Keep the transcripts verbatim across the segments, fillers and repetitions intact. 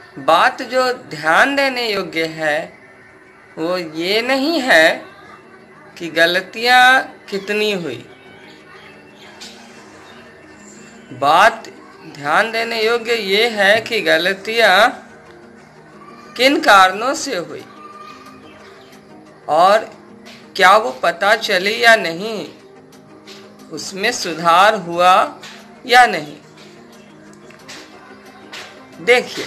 बात जो ध्यान देने योग्य है वो ये नहीं है कि गलतियां कितनी हुई। बात ध्यान देने योग्य ये है कि गलतियां किन कारणों से हुई और क्या वो पता चली या नहीं, उसमें सुधार हुआ या नहीं। देखिए,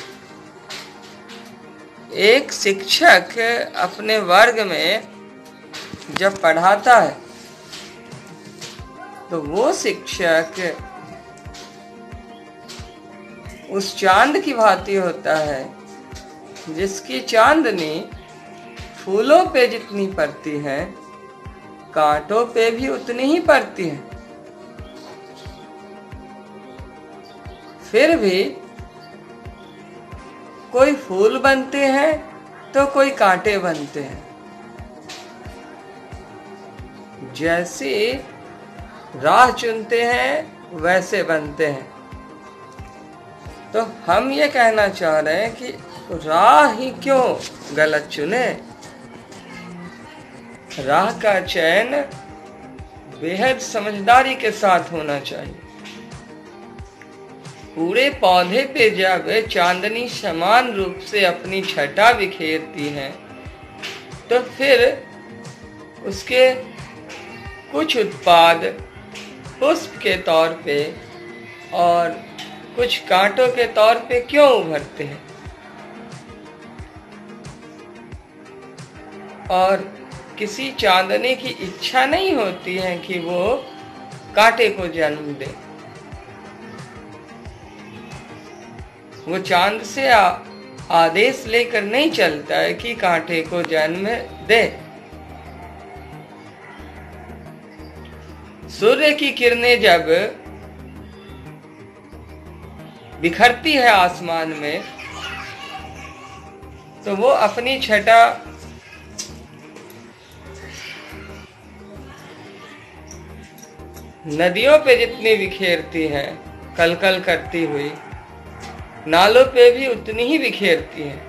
एक शिक्षक अपने वर्ग में जब पढ़ाता है तो वो शिक्षक उस चांद की भांति होता है जिसकी चांदनी फूलों पे जितनी पड़ती है कांटों पे भी उतनी ही पड़ती है। फिर भी कोई फूल बनते हैं तो कोई कांटे बनते हैं। जैसी राह चुनते हैं वैसे बनते हैं। तो हम ये कहना चाह रहे हैं कि राह ही क्यों गलत चुने। राह का चयन बेहद समझदारी के साथ होना चाहिए। पूरे पौधे पे जब चांदनी समान रूप से अपनी छटा बिखेरती है तो फिर उसके कुछ उत्पाद पुष्प के तौर पे और कुछ कांटों के तौर पे क्यों उभरते हैं। और किसी चांदनी की इच्छा नहीं होती है कि वो कांटे को जन्म दे। वो चांद से आ, आदेश लेकर नहीं चलता है कि कांटे को जन्म दे। सूर्य की किरणें जब बिखरती है आसमान में तो वो अपनी छटा नदियों पे जितनी बिखेरती है कल कल करती हुई, नालों पे भी उतनी ही बिखेरती है।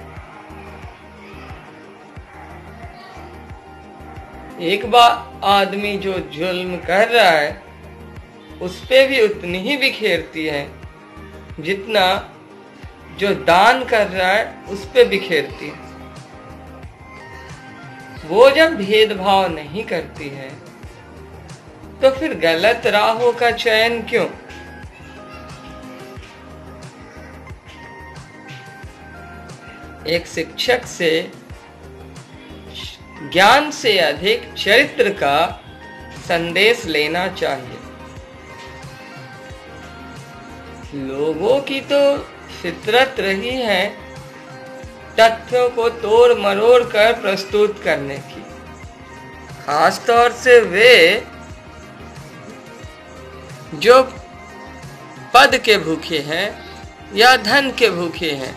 एक बार आदमी जो जुल्म कर रहा है उस पे भी उतनी ही बिखेरती है जितना जो दान कर रहा है उस पे बिखेरती है। वो जब भेदभाव नहीं करती है तो फिर गलत राहों का चयन क्यों। एक शिक्षक से ज्ञान से अधिक चरित्र का संदेश लेना चाहिए। लोगों की तो फितरत रही है तथ्यों को तोड़ मरोड़ कर प्रस्तुत करने की। खास तौर से वे जो पद के भूखे हैं या धन के भूखे हैं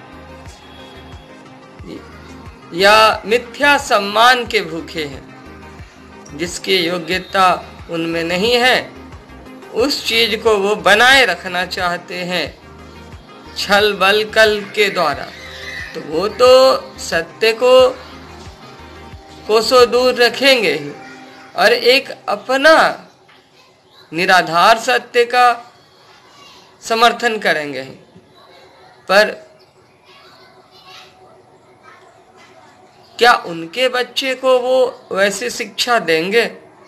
या मिथ्या सम्मान के भूखे हैं, जिसकी योग्यता उनमें नहीं है, उस चीज को वो बनाए रखना चाहते हैं छल बल कल के द्वारा। तो वो तो सत्य को कोसों दूर रखेंगे ही और एक अपना निराधार सत्य का समर्थन करेंगे ही। पर क्या उनके बच्चे को वो वैसी शिक्षा देंगे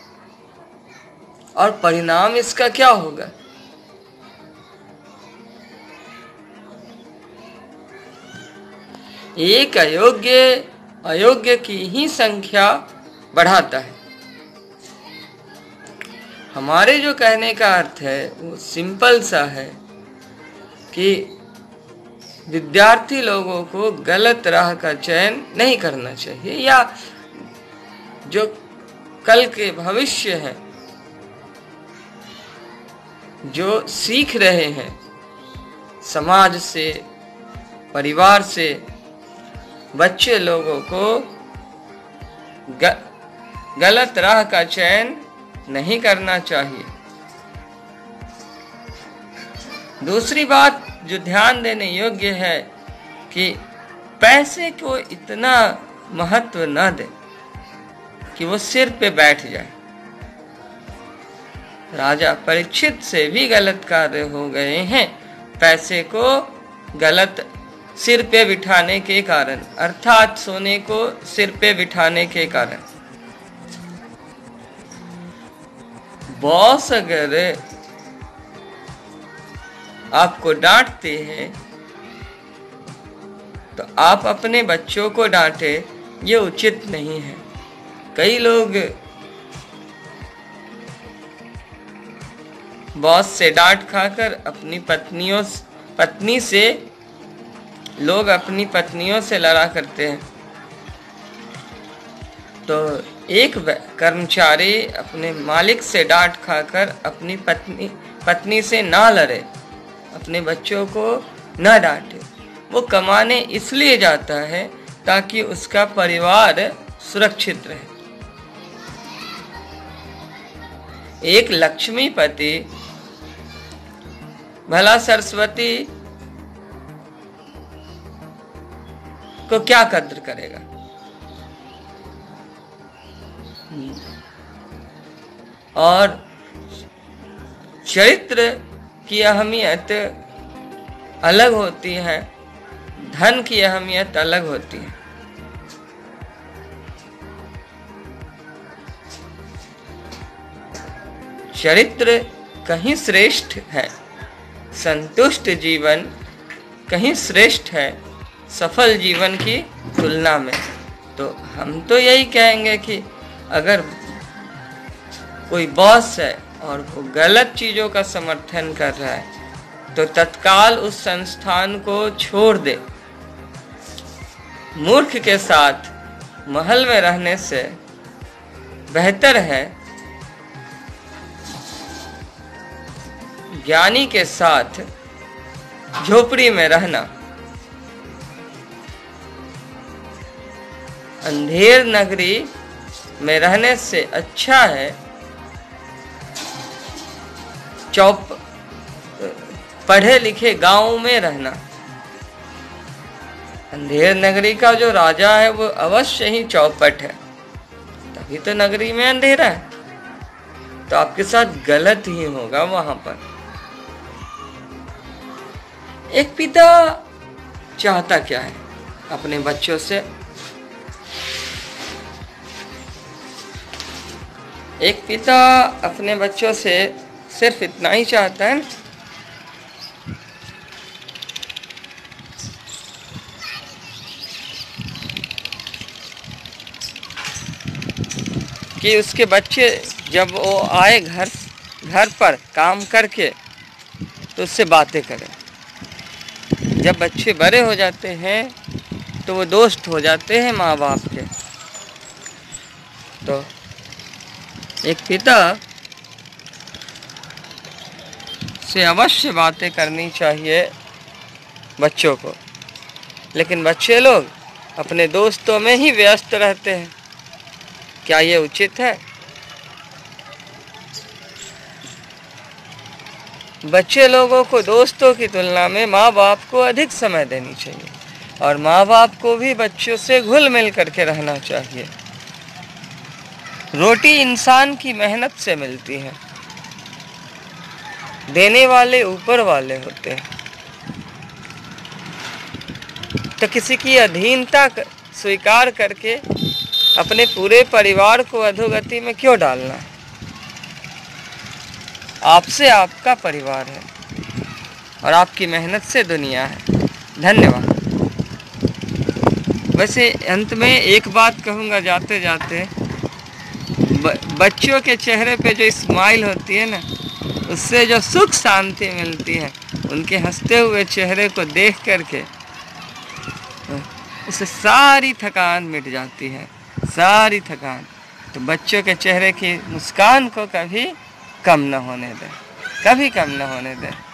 और परिणाम इसका क्या होगा। एक अयोग्य अयोग्य की ही संख्या बढ़ाता है। हमारे जो कहने का अर्थ है वो सिंपल सा है कि विद्यार्थी लोगों को गलत राह का चयन नहीं करना चाहिए, या जो कल के भविष्य हैं, जो सीख रहे हैं समाज से, परिवार से, बच्चे लोगों को ग, गलत राह का चयन नहीं करना चाहिए। दूसरी बात जो ध्यान देने योग्य है कि पैसे को इतना महत्व न दे कि वो सिर पे बैठ जाए। राजा परीक्षित से भी गलत कार्य हो गए हैं पैसे को गलत सिर पे बिठाने के कारण, अर्थात सोने को सिर पे बिठाने के कारण। बॉस अगर आपको डांटते हैं तो आप अपने बच्चों को डांटे, ये उचित नहीं है। कई लोग बॉस से डांट खाकर अपनी पत्नियों पत्नी से लोग अपनी पत्नियों से लड़ा करते हैं। तो एक कर्मचारी अपने मालिक से डांट खाकर अपनी पत्नी पत्नी से ना लड़े, अपने बच्चों को ना डांटे। वो कमाने इसलिए जाता है ताकि उसका परिवार सुरक्षित रहे। एक लक्ष्मीपति भला सरस्वती को क्या कद्र करेगा। और चरित्र की अहमियत अलग होती है, धन की अहमियत अलग होती है। चरित्र कहीं श्रेष्ठ है, संतुष्ट जीवन कहीं श्रेष्ठ है सफल जीवन की तुलना में। तो हम तो यही कहेंगे कि अगर कोई बॉस है और वो गलत चीज़ों का समर्थन कर रहा है तो तत्काल उस संस्थान को छोड़ दे। मूर्ख के साथ महल में रहने से बेहतर है ज्ञानी के साथ झोपड़ी में रहना। अंधेर नगरी में रहने से अच्छा है चौप पढ़े लिखे गांव में रहना। अंधेर नगरी का जो राजा है वो अवश्य ही चौपट है, तभी तो नगरी में अंधेरा है। तो आपके साथ गलत ही होगा वहां पर। एक पिता चाहता क्या है अपने बच्चों से? एक पिता अपने बच्चों से सिर्फ इतना ही चाहता है कि उसके बच्चे जब वो आए घर घर पर काम करके तो उससे बातें करें। जब बच्चे बड़े हो जाते हैं तो वो दोस्त हो जाते हैं माँ बाप के। तो एक पिता से अवश्य बातें करनी चाहिए बच्चों को, लेकिन बच्चे लोग अपने दोस्तों में ही व्यस्त रहते हैं। क्या ये उचित है? बच्चे लोगों को दोस्तों की तुलना में माँ बाप को अधिक समय देनी चाहिए और माँ बाप को भी बच्चों से घुल मिल करके रहना चाहिए। रोटी इंसान की मेहनत से मिलती है, देने वाले ऊपर वाले होते हैं। तो किसी की अधीनता स्वीकार करके अपने पूरे परिवार को अधोगति में क्यों डालना? आपसे आपका परिवार है और आपकी मेहनत से दुनिया है। धन्यवाद। वैसे अंत में एक बात कहूँगा जाते जाते, ब, बच्चों के चेहरे पे जो स्माइल होती है ना, उससे जो सुख शांति मिलती है, उनके हंसते हुए चेहरे को देख करके उससे सारी थकान मिट जाती है, सारी थकान। तो बच्चों के चेहरे की मुस्कान को कभी कम न होने दें, कभी कम न होने दें।